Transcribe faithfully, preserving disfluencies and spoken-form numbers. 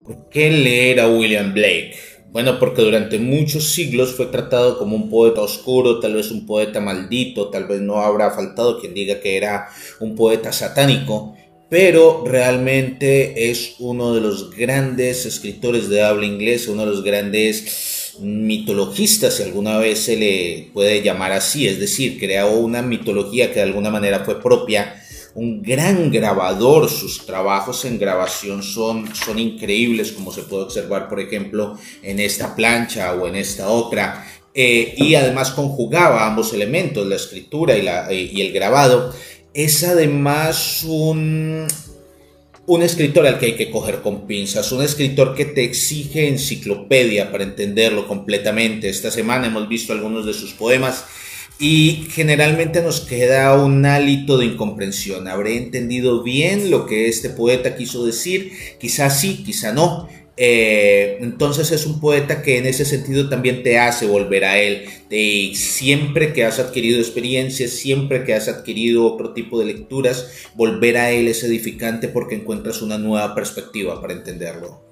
¿Por qué leer a William Blake? Bueno, porque durante muchos siglos fue tratado como un poeta oscuro, tal vez un poeta maldito, tal vez no habrá faltado quien diga que era un poeta satánico, pero realmente es uno de los grandes escritores de habla inglesa, uno de los grandes mitologistas, si alguna vez se le puede llamar así, es decir, creó una mitología que de alguna manera fue propia, un gran grabador. Sus trabajos en grabación son, son increíbles, como se puede observar, por ejemplo, en esta plancha o en esta otra. Eh, y además conjugaba ambos elementos, la escritura y, la, eh, y el grabado. Es además un, un escritor al que hay que coger con pinzas, un escritor que te exige enciclopedia para entenderlo completamente. Esta semana hemos visto algunos de sus poemas y generalmente nos queda un hálito de incomprensión. ¿Habré entendido bien lo que este poeta quiso decir? Quizá sí, quizá no. Eh, entonces es un poeta que en ese sentido también te hace volver a él. De siempre que has adquirido experiencias, siempre que has adquirido otro tipo de lecturas, volver a él es edificante porque encuentras una nueva perspectiva para entenderlo.